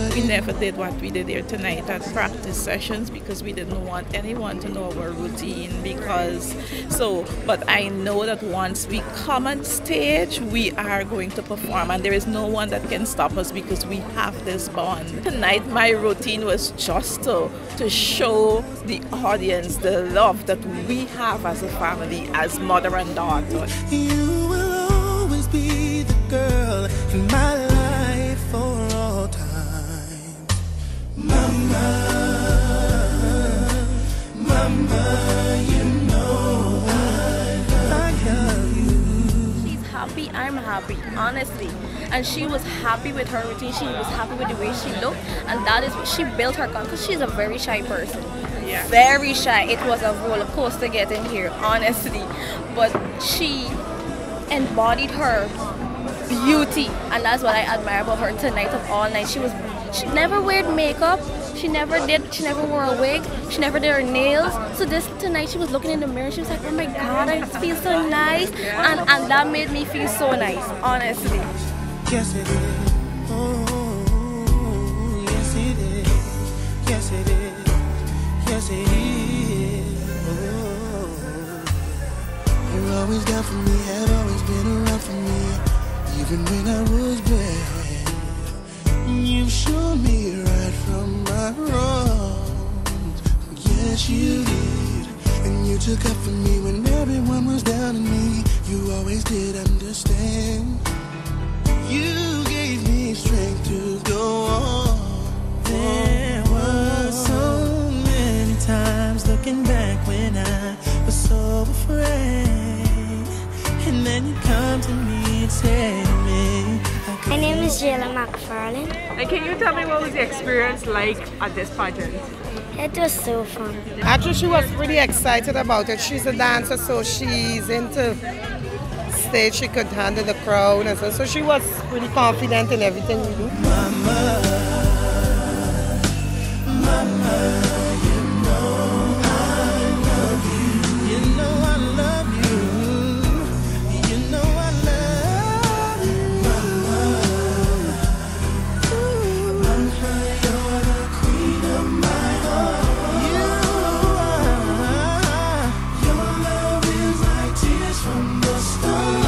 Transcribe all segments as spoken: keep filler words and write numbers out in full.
We never did what we did here tonight at practice sessions because we didn't want anyone to know our routine because so but I know that once we come on stage we are going to perform and there is no one that can stop us because we have this bond. Tonight my routine was just to, to show the audience the love that we have as a family, as mother and daughter. You will always be the girl in my life for all time. Mama, mama, you know I love you. She's happy, I'm happy, honestly. And she was happy with her routine, she was happy with the way she looked, and that is what she built her confidence. She's a very shy person. Yeah. Very shy. It was a roller coaster getting here, honestly. But she embodied her beauty, and that's what I admire about her tonight of all night. She was she never wore makeup, she never did she never wore a wig, she never did her nails. So this tonight she was looking in the mirror, she was like, oh my god, I feel so nice, and, and that made me feel so nice, honestly. Yes it is. Oh, yes it is. Yes it is. Yes it is. Oh, you're always down for me, had always been around for me, even when I was bad. You've shown me right from my wrongs. Yes you did, and you took up for me when everyone was down on me. You always did understand. You gave me strength to go on. There were so many times looking back when I was so afraid, and then you come to me and say to me, my name is Jayla McFarlane. And can you tell me what was the experience like at this pageant? It was so fun. Actually, she was really excited about it. She's a dancer, so she's into stage. She could handle the crowd and so, so she was really confident in everything we do. Mama, mama, you know I love you. You know I love you. You know I love you. Mama, ooh, mama, you're the queen of my heart. You are. Your love is like tears from the stars.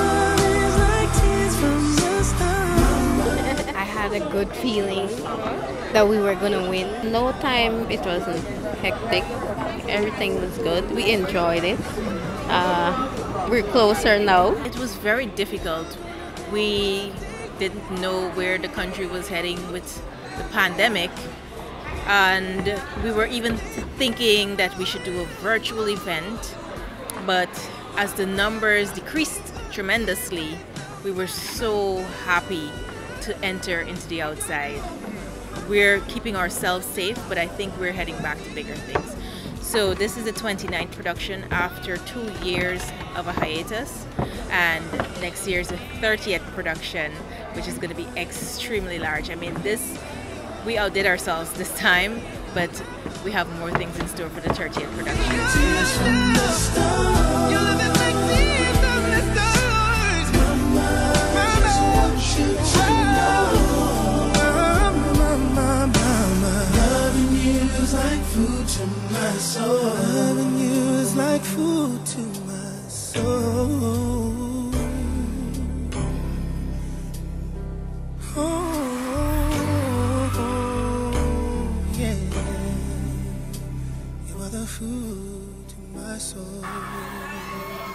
I had a good feeling that we were gonna win. No time, it wasn't hectic. Everything was good. We enjoyed it. Uh, we're closer now. It was very difficult. We didn't know where the country was heading with the pandemic, and we were even thinking that we should do a virtual event, but as the numbers decreased tremendously, we were so happy to enter into the outside. We're keeping ourselves safe, but I think we're heading back to bigger things. So this is the twenty-ninth production after two years of a hiatus, and next year is the thirtieth production, which is going to be extremely large. I mean, this, we outdid ourselves this time, but we have more things in store for the thirtieth production. Like food to my soul. Loving you is like food to my soul. Oh, oh, yeah. You are the food to my soul.